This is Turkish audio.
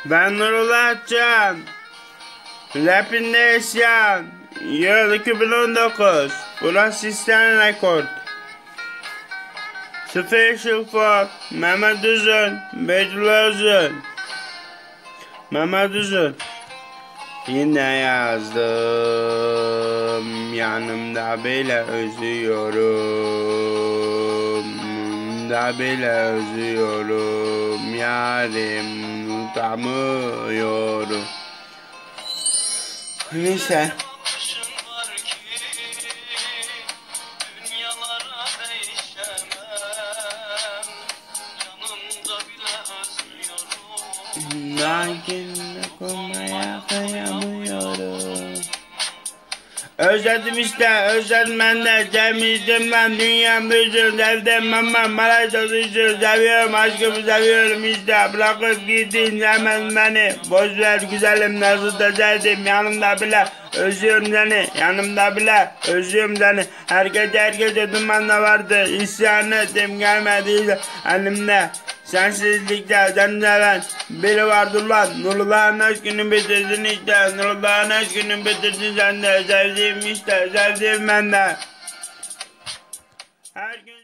Ben Nurullah Can. Rapinde isyan. Yıl 2019. Burası Sistem Rekord. 0 Şılfak. Mehmet Uzun. Beytullah Uzun. Mehmet Uzun. Yine yazdım. Yanımda bile özlüyorum. Da bile özlüyorum. Yarim unutamıyorum. Neyse. Lakin dokunmaya kıyamıyorum. Özledim işte, özledim ben de. Sevmiştim ben, dünyam büyüsün. Sevdim ama malay doluysun. Seviyorum, aşkımı seviyorum işte. Bırakıp gittin, sevmedin beni. Boş ver güzelim, nasıl da sevdim. Yanımda bile özlüyorum seni. Yanımda bile özlüyorum seni. Herkese dumanda vardı. İsyan ettim, gelmediyse elimde. Sensizlikte seni seven biri vardır lan. Nurullah'ın aşkını bitirdin işte. Nurullah'ın aşkını bitirdin sen de. Sevdiğim işte, sevdiğim ben de. Her gün